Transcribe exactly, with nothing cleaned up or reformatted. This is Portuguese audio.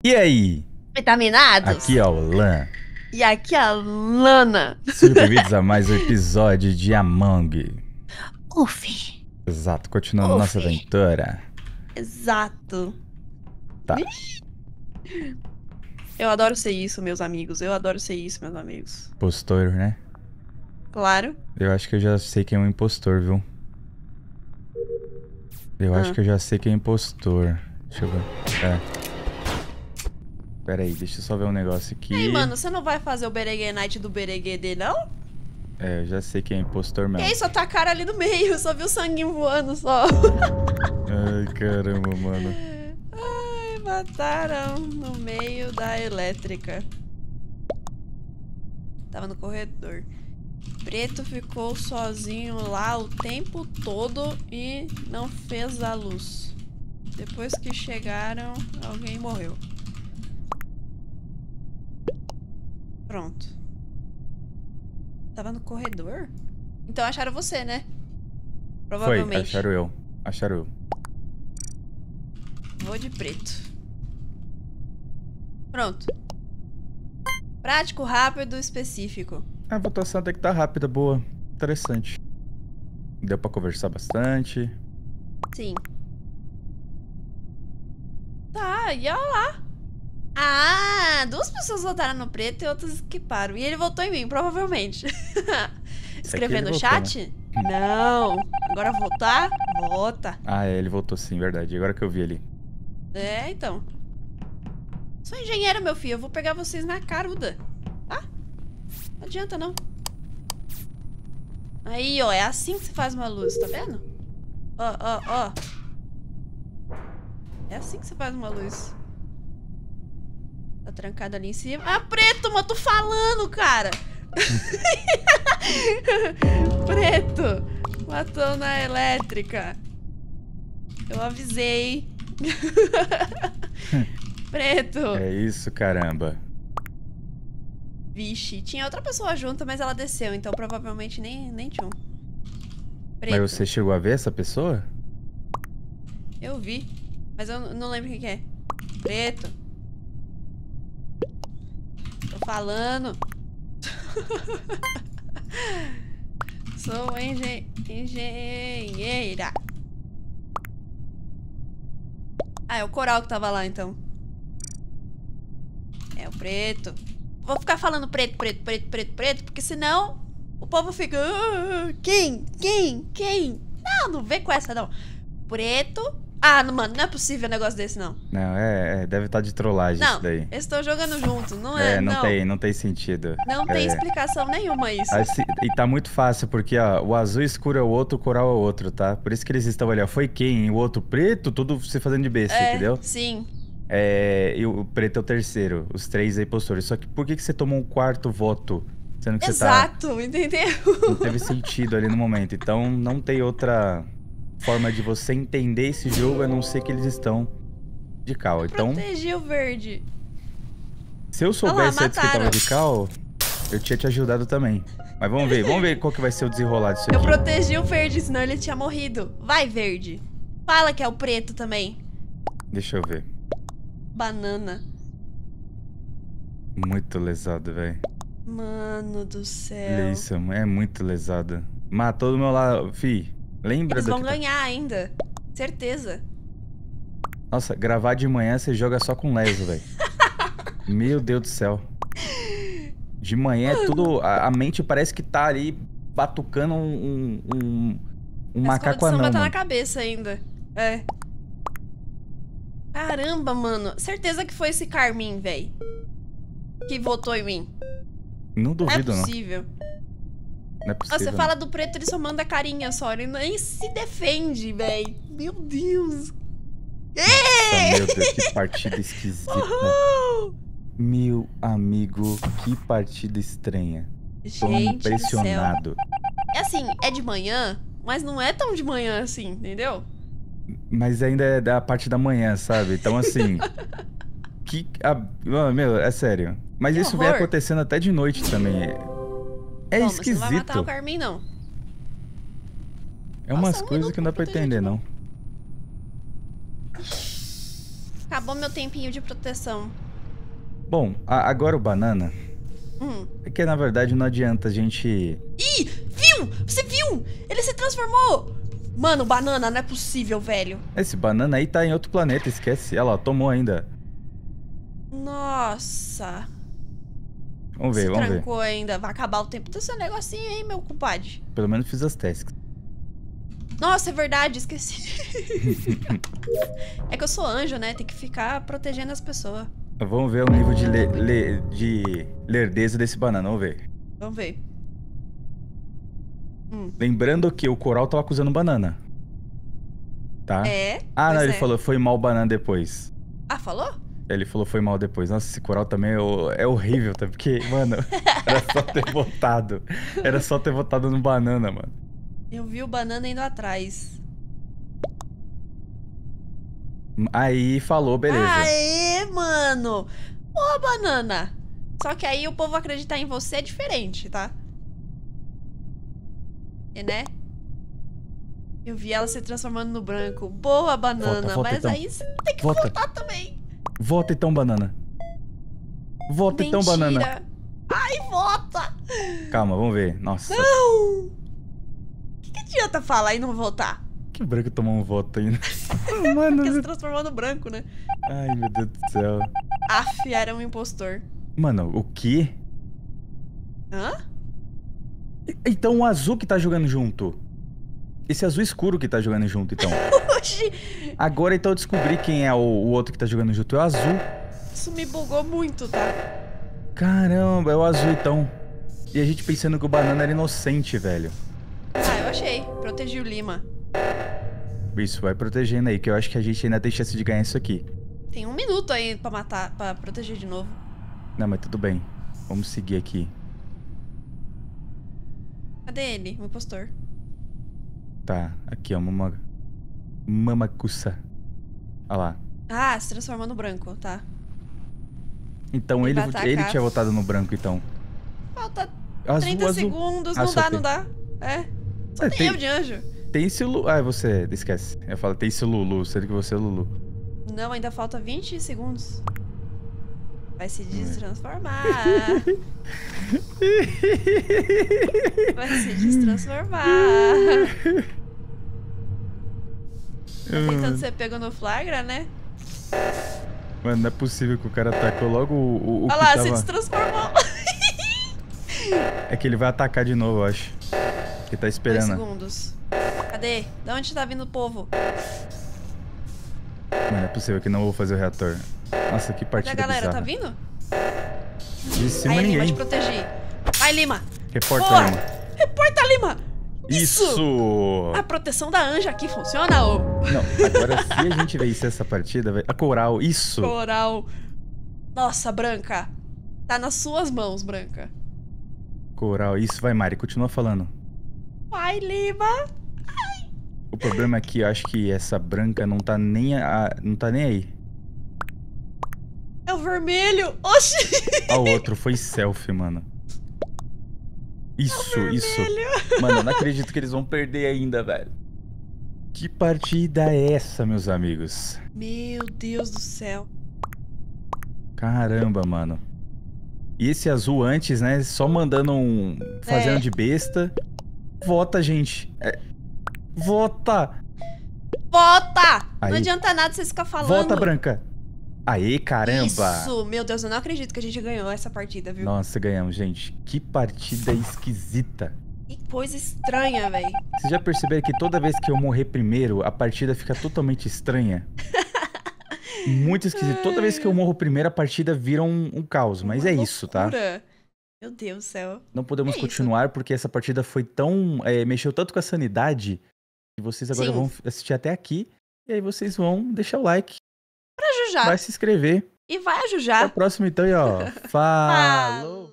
E aí? Vitaminados? Aqui é o Lan. E aqui é a Lana. Sejam bem-vindos a mais um episódio de Among. Uf. Exato, continuando Uf. nossa aventura. Exato. Tá. Eu adoro ser isso, meus amigos. Eu adoro ser isso, meus amigos. Impostor, né? Claro. Eu acho que eu já sei quem é um impostor, viu? Eu Ah. acho que eu já sei quem é impostor. Deixa eu ver. É. Pera aí, deixa eu só ver um negócio aqui. Ei, mano, você não vai fazer o Beregue Night do Beregue D, não? É, eu já sei quem é impostor mesmo. Que isso? Tá a cara ali no meio. Só vi o sanguinho voando só. Ai, caramba, mano. Ai, mataram no meio da elétrica. Tava no corredor. Preto ficou sozinho lá o tempo todo e não fez a luz. Depois que chegaram, alguém morreu. Pronto. Tava no corredor? Então acharam você, né? Provavelmente. Foi, acharam eu. Acharam eu. Vou de preto. Pronto. Prático, rápido, específico. A votação até que tá rápida, boa. Interessante. Deu pra conversar bastante. Sim. Tá, e olha lá. Ah, duas pessoas votaram no preto e outras esquiparam. E ele votou em mim, provavelmente. Escrever no votou, chat? né? Não. Agora votar? Vota. Ah, é, ele voltou sim, verdade. Agora que eu vi ele. É, então. Sou engenheiro, meu filho. Eu vou pegar vocês na caruda. Tá? Não adianta, não. Aí, ó. É assim que se faz uma luz, tá vendo? Ó, ó, ó. É assim que se faz uma luz. Tá trancado ali em cima. Ah, preto, mas tô falando, cara. Preto. Matou na elétrica. Eu avisei. Preto. É isso, caramba. Vixe, tinha outra pessoa junto, mas ela desceu, então provavelmente nem, nem tinha um. Preto. Mas você chegou a ver essa pessoa? Eu vi, mas eu não lembro quem que é. Preto. Tô falando. Sou engen engenheira. Ah, é o coral que tava lá, então. É o preto. Vou ficar falando preto, preto, preto, preto, preto, porque senão o povo fica... Ah, quem? Quem? Quem? Não, não vem com essa, não. Preto... Ah, não, mano, não é possível um negócio desse, não. Não, é, é deve estar de trollagem Não, isso daí. eles estão jogando junto, não é? É, não, não. tem, não tem sentido. Não tem É. explicação nenhuma isso. Assim, e tá muito fácil, porque ó, o azul escuro é o outro, o coral é o outro, tá? Por isso que eles estão ali, ó. Foi quem? O outro preto, tudo se fazendo de besta, É, entendeu? sim. É, e o preto é o terceiro, os três aí postores. Só que por que, que você tomou um quarto voto? Sendo que Exato, você entendeu? tá. Não teve sentido ali no momento. Então não tem outra forma de você entender esse jogo a não ser que eles estão de cal. Então, Protegi o verde. se eu lá, soubesse antes que mataram. tava de cal, eu tinha te ajudado também. Mas vamos ver, vamos ver qual que vai ser o desenrolar disso Eu aqui. protegi o verde, senão ele tinha morrido. Vai, verde. Fala que é o preto também. Deixa eu ver. Banana. Muito lesado, velho. Mano do Olha céu. isso, é muito lesado. Matou do meu lado. Fi, lembra Eles do vão que tá- ganhar ainda. Certeza. Nossa, gravar de manhã você joga só com leso, velho. Meu Deus do céu. De manhã é tudo... A, a mente parece que tá ali batucando um, um, um, um A macaco escola de samba anão, tá na mano. cabeça ainda. É. Caramba, mano. Certeza que foi esse Carmin, véi. Que votou em mim. Não duvido, não é não. possível. Não é possível. Nossa, você fala do preto, ele só manda carinha só. Ele nem se defende, véi. Meu Deus. Nossa, meu Deus, que partida esquisita. Uhul! Meu amigo, que partida estranha. Tô Gente do céu. impressionado. É assim, é de manhã, mas não é tão de manhã assim, entendeu? Mas ainda é da parte da manhã, sabe? Então, assim... que... A, ah, meu, é sério. Mas Que isso vem horror. acontecendo até de noite também. É, é Bom, mas você não vai matar o esquisito. Carmin, não. É umas Nossa, um coisas minuto que não dá pra pra proteger entender, de não. Acabou Acabou meu tempinho de proteção. Bom, a- agora o banana... Hum. É que, na verdade, não adianta a gente... Ih, viu? Você viu? Ele se transformou. Mano, banana, não é possível, velho. Esse banana aí tá em outro planeta, esquece. Olha lá, tomou ainda. Nossa. Vamos ver, se vamos ver. trancou ainda. Vai acabar o tempo desse negocinho, hein, meu compadre? Pelo menos fiz as tasks. Nossa, é verdade, esqueci. É que eu sou anjo, né? Tem que ficar protegendo as pessoas. Vamos ver o nível de, le, le, de lerdeza desse banana, vamos ver. Vamos ver. Hum. Lembrando que o coral tava acusando banana. Tá? É? Ah, não, pois ele é. falou foi mal banana depois. Ah, falou? Ele falou foi mal depois. Nossa, esse coral também é, o- é horrível, tá? Porque, mano, era só ter votado. Era só ter votado no banana, mano. Eu vi o banana indo atrás. Aí falou, beleza. Aê, mano! Boa, banana! Só que aí o povo acreditar em você é diferente, tá? E, né? Eu vi ela se transformando no branco. Boa, banana! Vota, vota, mas então. aí você tem que Vota. votar também. Vota então, banana. Vota então, banana. Mentira. Ai, vota! Calma, vamos ver. Nossa, Não! O que, que adianta falar e não votar? que branco tomou um voto ainda. Mano, Porque se transformou no branco, né? ai meu Deus do céu. Aff, era um impostor. Mano, o quê? Hã? Então o azul que tá jogando junto. Esse azul escuro que tá jogando junto, então. Oxi! Agora então eu descobri quem é o, o outro que tá jogando junto. É o azul. Isso me bugou muito, tá? Caramba, é o azul então. E a gente pensando que o banana era inocente, velho. Ah, eu achei. Protegi o Lima. Isso, vai protegendo aí, que eu acho que a gente ainda tem chance de ganhar isso aqui. Tem um minuto aí pra matar, pra proteger de novo. Não, mas tudo bem. Vamos seguir aqui. Cadê ele, o impostor? Tá, aqui ó, mama... Mamacussa. Olha lá. Ah, se transformou no branco, tá. Então Ele ele, vai ele atacar. tinha votado no branco, então. Falta Azul, trinta azul. segundos, Ah, não só dá, tem. não dá. É. Só É, tem, tem- eu de anjo. Tem esse Lulu. Ah, é você, esquece. Eu falo, tem esse Lulu, sendo que você é Lulu. Não, ainda falta vinte segundos. Vai se destransformar. Vai se destransformar. Tá tentando ser pego no flagra, né? Mano, não é possível que o cara atacou logo o, o, o Olha que lá, tava... se destransformou. É que ele vai atacar de novo, eu acho. Ele tá Dois esperando. segundos. Cadê? Da onde tá vindo o povo? Mano, não é possível que não vou fazer o reator. Nossa, que Cadê partida a galera? Tá bizarra. vindo? De cima Aí, Lima, ninguém. te protegi. Vai, Lima. Reporta, Boa. Lima. Reporta, Lima. Isso! A proteção da anja aqui funciona, ô. Não, agora se a gente vencer essa partida, vai... A coral, isso! Coral. Nossa, Branca. Tá nas suas mãos, Branca. Coral, isso. Vai, Mari, continua falando. Vai, Lima. O problema é que eu acho que essa branca não tá nem, a... não tá nem aí. É o vermelho. Oxi. Ah, o outro foi selfie, mano. Isso, isso. Vermelho. Mano, eu não acredito que eles vão perder ainda, velho. Que partida é essa, meus amigos? Meu Deus do céu. Caramba, mano. E esse azul antes, né? Só mandando um... Fazendo É. de besta. Vota, gente. É... Vota! Vota. Aí. Não adianta nada vocês ficar falando. Vota, branca. Aê, caramba. Isso. Meu Deus, eu não acredito que a gente ganhou essa partida, viu? Nossa, ganhamos, gente. Que partida esquisita. Que coisa estranha, velho. Vocês já perceberam que toda vez que eu morrer primeiro, a partida fica totalmente estranha? Muito esquisito. Toda vez que eu morro primeiro, a partida vira um, um caos. Mas Uma é isso, tá? loucura. Meu Deus do céu. Não podemos É isso. continuar porque essa partida foi tão... é, mexeu tanto com a sanidade que vocês agora Sim. vão assistir até aqui. E aí vocês vão deixar o like, Pra Jujá. vai se inscrever. E vai a Até Jujá. a próxima então e ó. Falou!